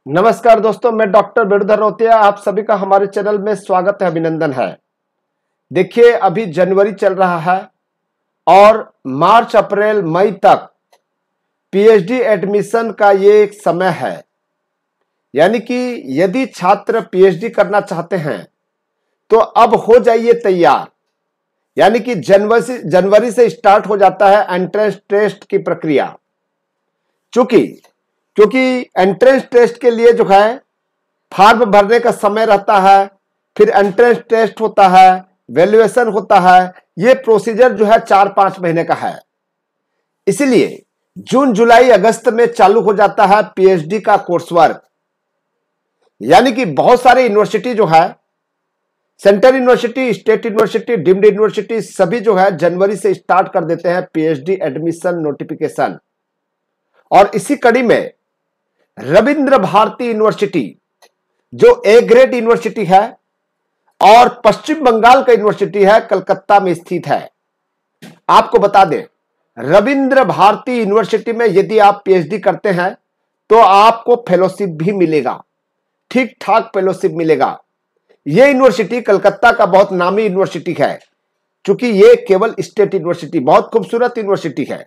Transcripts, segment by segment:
नमस्कार दोस्तों, मैं डॉक्टर वेणुधर रोतिया। आप सभी का हमारे चैनल में स्वागत है, अभिनंदन है। देखिए, अभी जनवरी चल रहा है और मार्च अप्रैल मई तक पीएचडी एडमिशन का ये एक समय है। यानी कि यदि छात्र पीएचडी करना चाहते हैं तो अब हो जाइए तैयार। यानी कि जनवरी से स्टार्ट हो जाता है एंट्रेंस टेस्ट की प्रक्रिया। क्योंकि एंट्रेंस टेस्ट के लिए जो है फॉर्म भरने का समय रहता है, फिर एंट्रेंस टेस्ट होता है, वैल्यूएशन होता है। ये प्रोसीजर जो है 4-5 महीने का है। इसीलिए जून जुलाई अगस्त में चालू हो जाता है पीएचडी का कोर्स वर्क। यानी कि बहुत सारे यूनिवर्सिटी जो है, central university, state university, deemed university, सभी जो है जनवरी से स्टार्ट कर देते हैं पीएचडी एडमिशन नोटिफिकेशन। और इसी कड़ी में रविंद्र भारती यूनिवर्सिटी जो ए ग्रेड यूनिवर्सिटी है और पश्चिम बंगाल का यूनिवर्सिटी है, कलकत्ता में स्थित है। आपको बता दें, रविंद्र भारती यूनिवर्सिटी में यदि आप पीएचडी करते हैं तो आपको फेलोशिप भी मिलेगा, ठीक ठाक फेलोशिप मिलेगा। यह यूनिवर्सिटी कलकत्ता का बहुत नामी यूनिवर्सिटी है, क्योंकि यह केवल स्टेट यूनिवर्सिटी, बहुत खूबसूरत यूनिवर्सिटी है।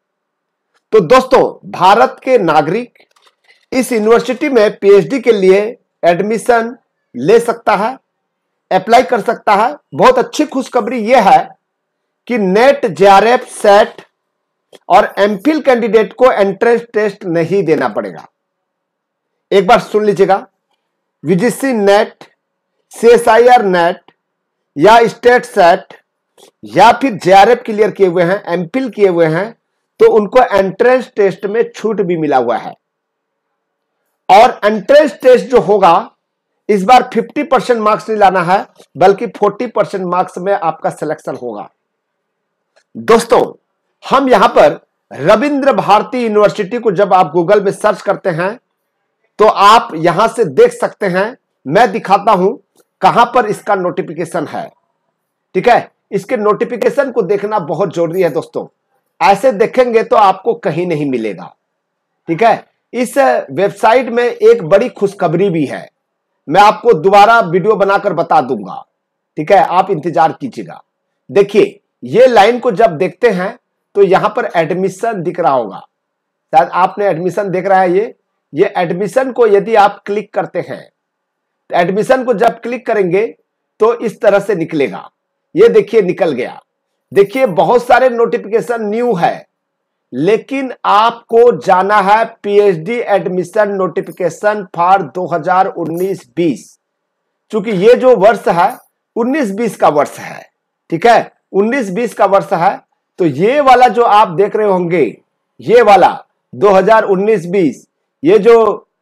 तो दोस्तों, भारत के नागरिक इस यूनिवर्सिटी में पीएचडी के लिए एडमिशन ले सकता है, अप्लाई कर सकता है। बहुत अच्छी खुशखबरी यह है कि नेट, जेआरएफ, सेट और एमफिल कैंडिडेट को एंट्रेंस टेस्ट नहीं देना पड़ेगा। एक बार सुन लीजिएगा, यूजीसी नेट, सीएसआईआर नेट या स्टेट सेट या फिर जेआरएफ क्लियर किए हुए हैं, एमफिल किए हुए हैं, तो उनको एंट्रेंस टेस्ट में छूट भी मिला हुआ है। और एंट्रेंस टेस्ट जो होगा इस बार 50% मार्क्स नहीं लाना है, बल्कि 40% मार्क्स में आपका सिलेक्शन होगा। दोस्तों, हम यहां पर रविंद्र भारती यूनिवर्सिटी को जब आप गूगल में सर्च करते हैं तो आप यहां से देख सकते हैं। मैं दिखाता हूं कहां पर इसका नोटिफिकेशन है। ठीक है, इसके नोटिफिकेशन को देखना बहुत जरूरी है दोस्तों। ऐसे देखेंगे तो आपको कहीं नहीं मिलेगा। ठीक है, इस वेबसाइट में एक बड़ी खुशखबरी भी है, मैं आपको दोबारा वीडियो बनाकर बता दूंगा। ठीक है, आप इंतजार कीजिएगा। देखिए, ये लाइन को जब देखते हैं तो यहां पर एडमिशन दिख रहा होगा, शायद आपने एडमिशन देख रहा है। ये एडमिशन को यदि आप क्लिक करते हैं, तो एडमिशन को जब क्लिक करेंगे तो इस तरह से निकलेगा। ये देखिए, निकल गया। देखिए, बहुत सारे नोटिफिकेशन न्यू है, लेकिन आपको जाना है पीएचडी एडमिशन नोटिफिकेशन फॉर 2019-20। चूंकि ये जो वर्ष है 19-20 का वर्ष है। ठीक है, 19-20 का वर्ष है। तो ये वाला जो आप देख रहे होंगे, ये वाला 2019-20, ये जो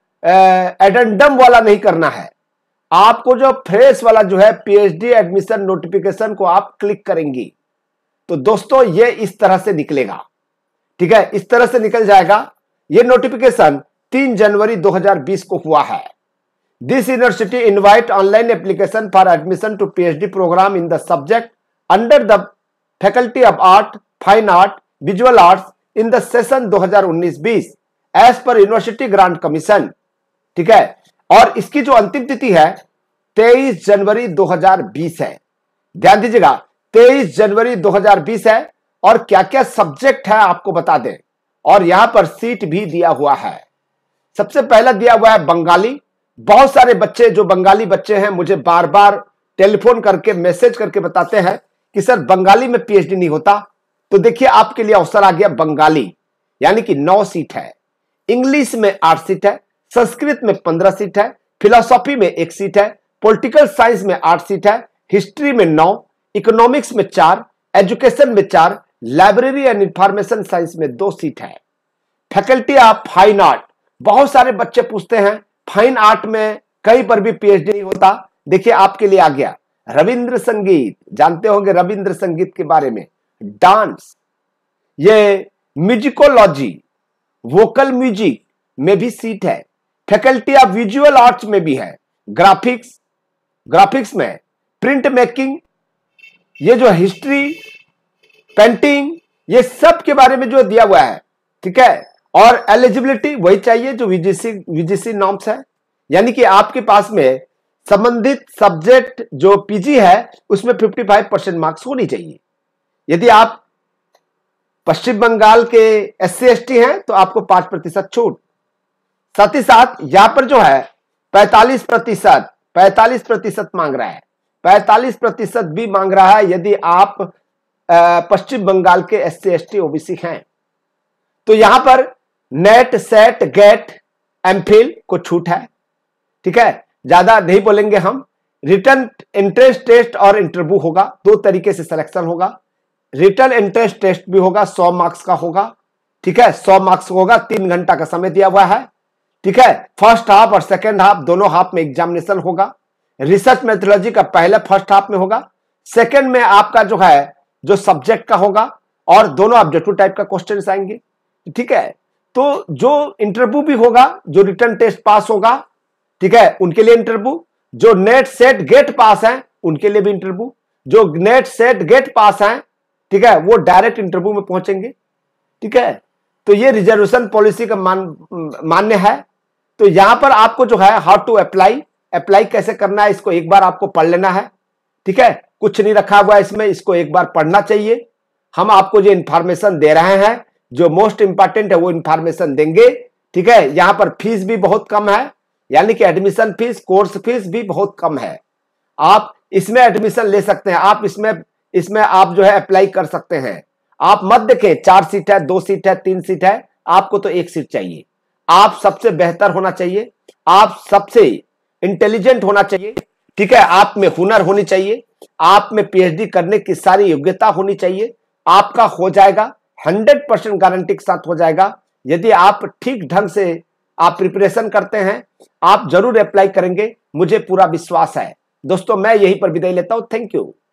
एडेंडम वाला नहीं करना है आपको। जो फ्रेश वाला जो है पीएचडी एडमिशन नोटिफिकेशन को आप क्लिक करेंगी तो दोस्तों ये इस तरह से निकलेगा। ठीक है, इस तरह से निकल जाएगा। यह नोटिफिकेशन 3 जनवरी 2020 को हुआ है। This university invite online application for admission to PhD program in the subject under the faculty of art, fine art, visual arts in the session 2019-20 as per university grant commission. ठीक है, और इसकी जो अंतिम तिथि है 23 जनवरी 2020 है। ध्यान दीजिएगा, 23 जनवरी 2020 है। और क्या क्या सब्जेक्ट है आपको बता दें, और यहां पर सीट भी दिया हुआ है। सबसे पहला दिया हुआ है बंगाली। बहुत सारे बच्चे जो बंगाली बच्चे हैं मुझे बार बार टेलीफोन करके, मैसेज करके बताते हैं कि सर बंगाली में पीएचडी नहीं होता। तो देखिए, आपके लिए अवसर आ गया बंगाली, यानी कि 9 सीट है। इंग्लिश में 8 सीट है, संस्कृत में 15 सीट है, फिलोसॉफी में 1 सीट है, पॉलिटिकल साइंस में 8 सीट है, हिस्ट्री में 9, इकोनॉमिक्स में 4, एजुकेशन में 4, लाइब्रेरी एंड इंफॉर्मेशन साइंस में 2 सीट है। फैकल्टी ऑफ फाइन आर्ट, बहुत सारे बच्चे पूछते हैं फाइन आर्ट में कहीं पर भी पीएचडी नहीं होता। देखिए, आपके लिए आ गया रविंद्र संगीत, जानते होंगे रविंद्र संगीत के बारे में, डांस, ये म्यूजिकोलॉजी, वोकल म्यूजिक में भी सीट है। फैकल्टी ऑफ विजुअल आर्ट्स में भी है, ग्राफिक्स में, प्रिंट मेकिंग, ये जो हिस्ट्री, पेंटिंग, ये सब के बारे में जो दिया हुआ है। ठीक है, और एलिजिबिलिटी वही चाहिए जो यूजीसी नॉर्म्स है। यानी कि आपके पास में संबंधित सब्जेक्ट जो पीजी है उसमें 55% मार्क्स होनी चाहिए। यदि आप पश्चिम बंगाल के SC ST हैं तो आपको 5% छूट। साथ ही साथ यहां पर जो है 45% मांग रहा है, 45% भी मांग रहा है यदि आप पश्चिम बंगाल के SC ST OBC हैं। तो यहां पर नेट सेट गेट एमफिल को छूट है। ठीक है, ज्यादा नहीं बोलेंगे हम। रिटर्न एंट्रेंस टेस्ट और इंटरव्यू होगा, दो तरीके से सिलेक्शन होगा। रिटर्न एंट्रेंस टेस्ट भी होगा, 100 मार्क्स का होगा। ठीक है, 100 मार्क्स होगा, 3 घंटा का समय दिया हुआ है। ठीक है, फर्स्ट हाफ और सेकेंड हाफ दोनों हाफ में एग्जामिनेशन होगा। रिसर्च मेथोडोलॉजी का पहले फर्स्ट हाफ में होगा, सेकेंड में आपका जो है जो सब्जेक्ट का होगा और दोनों ऑब्जेक्टिव टाइप का क्वेश्चन आएंगे। ठीक है, तो जो इंटरव्यू भी होगा, जो रिटर्न टेस्ट पास होगा, ठीक है, उनके लिए इंटरव्यू। जो नेट सेट गेट पास हैं उनके लिए भी इंटरव्यू। जो नेट सेट गेट पास हैं, ठीक है, वो डायरेक्ट इंटरव्यू में पहुंचेंगे। ठीक है, तो ये रिजर्वेशन पॉलिसी का मान्य है। तो यहां पर आपको जो है हाउ टू अप्लाई कैसे करना है इसको एक बार आपको पढ़ लेना है। ठीक है, कुछ नहीं रखा हुआ है इसमें, इसको एक बार पढ़ना चाहिए। हम आपको जो इंफॉर्मेशन दे रहे हैं, जो मोस्ट इंपॉर्टेंट है वो इंफॉर्मेशन देंगे। ठीक है, यहां पर फीस भी बहुत कम है, यानी कि एडमिशन फीस, कोर्स फीस भी बहुत कम है। आप इसमें एडमिशन ले सकते हैं, आप इसमें आप जो है अप्लाई कर सकते हैं। आप मत देखें 4 सीट है, 2 सीट है, 3 सीट है, आपको तो 1 सीट चाहिए। आप सबसे बेहतर होना चाहिए, आप सबसे इंटेलिजेंट होना चाहिए। ठीक है, आप में हुनर होनी चाहिए, आप में PhD करने की सारी योग्यता होनी चाहिए। आपका हो जाएगा, 100% गारंटी के साथ हो जाएगा। यदि आप ठीक ढंग से आप प्रिपरेशन करते हैं, आप जरूर अप्लाई करेंगे, मुझे पूरा विश्वास है। दोस्तों, मैं यहीं पर विदाई लेता हूं। Thank you.